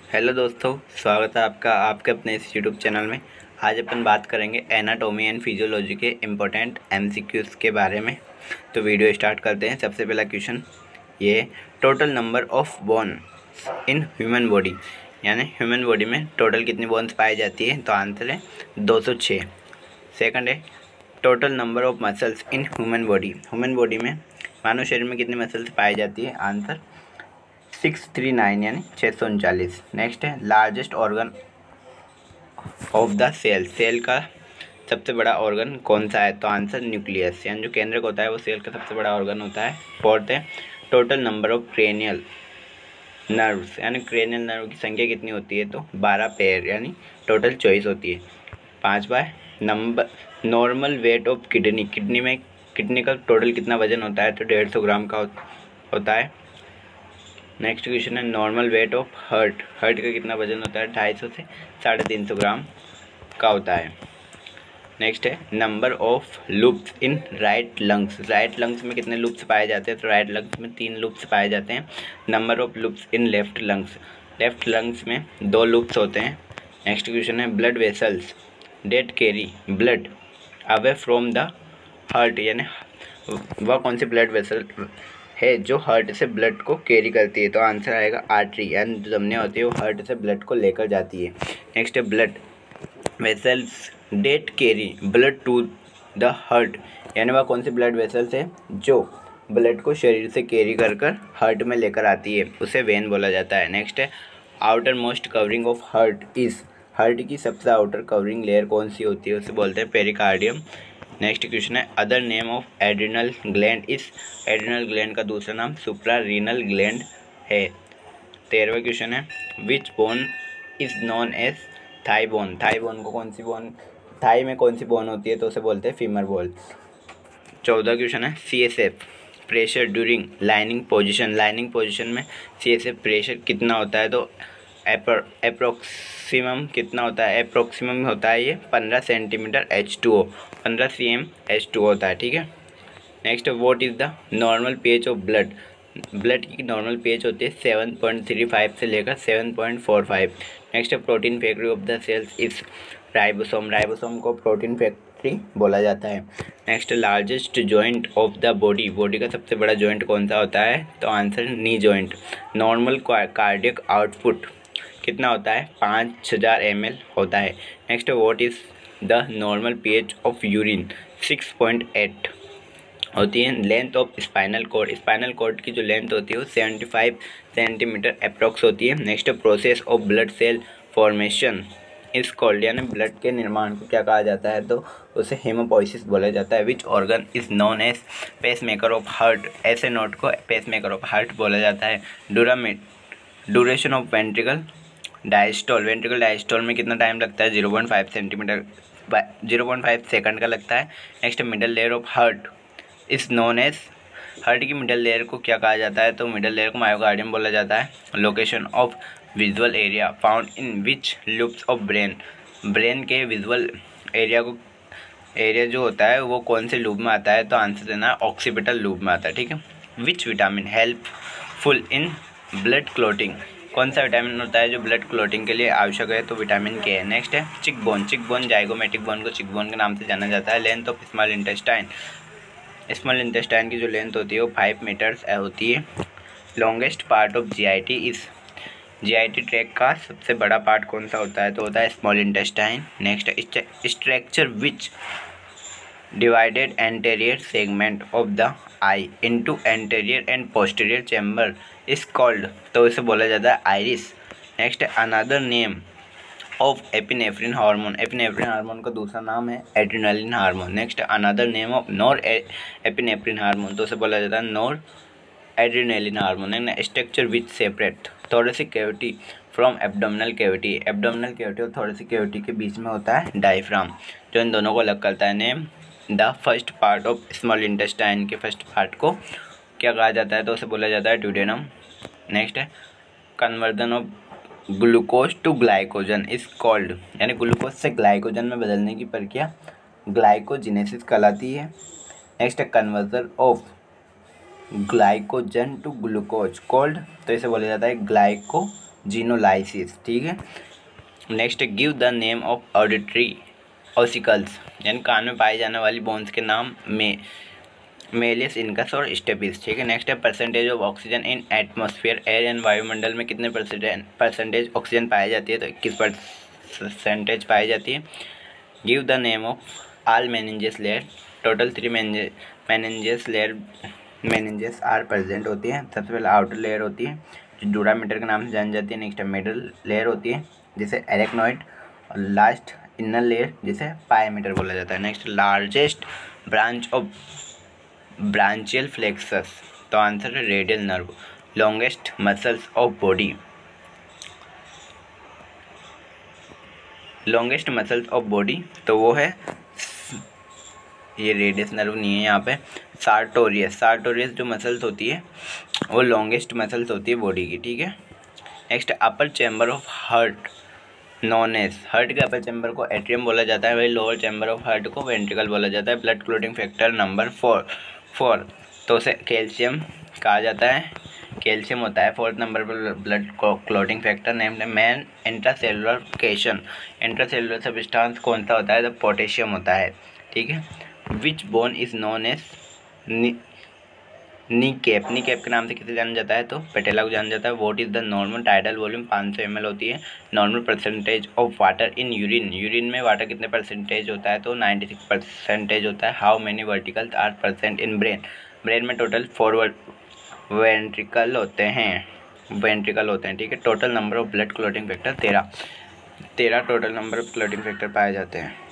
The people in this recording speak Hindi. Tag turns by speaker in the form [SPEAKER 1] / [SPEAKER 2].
[SPEAKER 1] हेलो दोस्तों, स्वागत है आपका आपके अपने इस यूट्यूब चैनल में। आज अपन बात करेंगे एनाटॉमी एंड फिजियोलॉजी के इम्पोर्टेंट एमसीक्यूज़ के बारे में। तो वीडियो स्टार्ट करते हैं। सबसे पहला क्वेश्चन ये, total number of bones in human body, यानी ह्यूमन बॉडी में टोटल कितनी बोन्स पाई जाती है? तो आंसर है 206। सेकंड है, total number of muscles in human body में मानव शरीर में कितनी मसल्स पाई जाती है? आंसर 639 यानी 639। नेक्स्ट है, largest organ of the cell का सबसे बड़ा ऑर्गन कौन सा है? तो आंसर न्यूक्लियस, यानी जो केंद्रक होता है वो सेल का सबसे बड़ा ऑर्गन होता है। फोर्थ है, total number of cranial nerves, यानी क्रेनियल नर्व की संख्या कितनी होती है? तो 12 पेयर, यानी टोटल 24 होती है। पाँचवा है, number normal weight of kidney का टोटल कितना वजन होता है? तो 150 ग्राम का होता है। नेक्स्ट क्वेश्चन है, नॉर्मल वेट ऑफ हार्ट का कितना वजन होता है? 250 से 350 ग्राम का होता है। नेक्स्ट है, number of lobes in right lungs में कितने लूप्स पाए जाते हैं? तो राइट लंग्स में 3 लूप्स पाए जाते हैं। Number of lobes in left lungs में 2 लूप्स होते हैं। नेक्स्ट क्वेश्चन है, blood vessels that carry blood away from the heart, यानी वह कौन सी ब्लड वेसल है जो हार्ट से ब्लड को कैरी करती है? तो आंसर आएगा आर्टरी, यानी जो धमनियाँ होती है वो हार्ट से ब्लड को लेकर जाती है। नेक्स्ट है, blood vessels that carry blood to the heart, यानी वह कौन सी ब्लड वेसल्स है जो ब्लड को शरीर से कैरी कर हार्ट में लेकर आती है? उसे वेन बोला जाता है। नेक्स्ट है, outer most covering of heart की सबसे आउटर कवरिंग लेयर कौन सी होती है? उसे बोलते हैं पेरिकार्डियम। नेक्स्ट क्वेश्चन है, other name of adrenal gland adrenal gland का दूसरा नाम सुप्रारीनल ग्लैंड है। 13वां क्वेश्चन है, which bone is known as thigh bone को कौन सी बोन, थाई में कौन सी बोन होती है? तो उसे बोलते हैं फीमर बोन। 14वां क्वेश्चन है, CSF pressure during lying position में CSF प्रेशर कितना होता है? तो अप्रोक्सीमम कितना होता है? अप्रोक्सीमम होता है ये 15 सेंटीमीटर H2O, 15 cm H2O होता है। ठीक है। Next, what is the normal pH of blood की नॉर्मल pH होती है 7.35 से लेकर 7.45। Next, protein factory of the cells is ribosome को प्रोटीन फैक्ट्री बोला जाता है। Next, largest joint of the body का सबसे बड़ा जॉइंट कौन सा होता है? तो answer knee joint. Normal cardiac output कितना होता है? 5000 ml होता है। Next, what is the normal pH of urine? 6.8 होती है। लेंथ ऑफ स्पाइनल कॉर्ड की जो लेंथ होती है वो 75 सेंटीमीटर अप्रॉक्स होती है। Next, process of blood cell formation is called, यानी ब्लड के निर्माण को क्या कहा जाता है? तो उसे हेमोपोइसिस बोला जाता है। Which organ is known as pacemaker of heart? SA node को पेसमेकर ऑफ हार्ट बोला जाता है। ड्यूरेशन ऑफ वेंट्रिकल डायस्टोल में कितना टाइम लगता है? 0.5 सेकंड का लगता है। Next, middle layer of heart is known as, heart की मिडल लेयर को क्या कहा जाता है? तो मिडल लेयर को मायोकार्डियम बोला जाता है। Location of visual area found in which lobes of brain के विजुअल एरिया जो होता है वो कौन से लूप में आता है? तो आंसर देना ऑक्सीपिटल लूप में आता है। ठीक है। Which vitamin helpful in blood clotting? कौन सा विटामिन होता है जो ब्लड क्लॉटिंग के लिए आवश्यक है? तो विटामिन के है। नेक्स्ट है, चिक बोन जाइगोमेटिक बोन को चिक बोन के नाम से जाना जाता है। लेंथ ऑफ स्मॉल इंटेस्टाइन की जो लेंथ होती है वो 5 मीटर्स होती है। Longest part of GIT tract का सबसे बड़ा पार्ट कौन सा होता है? तो होता है small intestine. Next, structure which divided anterior segment of the eye into anterior and posterior chamber is called, तो इसे बोला जाता है iris. Next, another name of epinephrine hormone का दूसरा नाम है adrenaline hormone. Next, another name of norepinephrine hormone, तो उसे बोला जाता है noradrenaline hormone. Structure which separate thoracic cavity from abdominal cavity और थोरेसिक कैविटी के बीच में होता है डायफ्राम, जो इन दोनों को अलग करता है। Name the first part of small intestine के फर्स्ट पार्ट को क्या कहा जाता है? तो उसे बोला जाता है ड्यूडेनम। नेक्स्ट है, conversion of glucose to glycogen is called, यानी ग्लूकोज से ग्लाइकोजन में बदलने की प्रक्रिया ग्लाइकोजिनेसिस कहलाती है। नेक्स्ट है, conversion of glycogen to glucose called, तो इसे बोला जाता है ग्लाइकोलाइसिस। जीनोलाइसिस, ठीक है। Next, give the name of auditory ossicles, यानी कान में पाई जाने वाली बोन्स के नाम में मेलियस, इनकस और स्टेपिस, ठीक है। नेक्स्ट है percentage of oxygen in atmosphere, air and वायुमंडल में कितने परसेंटेज ऑक्सीजन पाई जाती है, तो 21% पाई जाती है। Give the name of all meninges layer, total 3 meninges are present होती है। सबसे पहले आउटर लेयर होती है जो डूरामीटर के नाम से जानी जाती है। नेक्स्ट मिडल लेयर होती है जिसे एरेक्नॉइड, और लास्ट इनर लेयर जिसे पायमीटर बोला जाता है। Next, largest branch of brachial plexus, तो आंसर है radial nerve. Longest muscles of body, longest muscles of body तो वो है, ये रेडियस नर्व नहीं है यहाँ पे, सार्टोरियस। सार्टोरियस जो मसल्स होती है वो लॉन्गेस्ट मसल्स होती है बॉडी की, ठीक है। Next, upper chamber of heart known as, heart के अपर चैम्बर को एट्रियम बोला जाता है, वही लोअर चैम्बर ऑफ हार्ट को वेंट्रिकल बोला जाता है। ब्लड क्लोटिंग फैक्टर नंबर 4 तो उसे कैल्शियम कहा जाता है, कैल्शियम होता है 4th नंबर पर blood clotting factor. Name main intracellular cation, intracellular substance कौन सा होता है, तो पोटेशियम होता है, ठीक है। Which bone is known as knee cap, knee cap के नाम से किसे जाना जाता है, तो पेटेला को जाना जाता है। What is the normal tidal volume, 500 ml होती है। Normal percentage of water in urine, urine में वाटर कितने परसेंटेज होता है, तो 96% होता है। How many ventricles are present in brain, brain में टोटल 4 वेंट्रिकल होते हैं, ठीक है। Total number of blood clotting factor 13 total number of clotting factor पाए जाते हैं।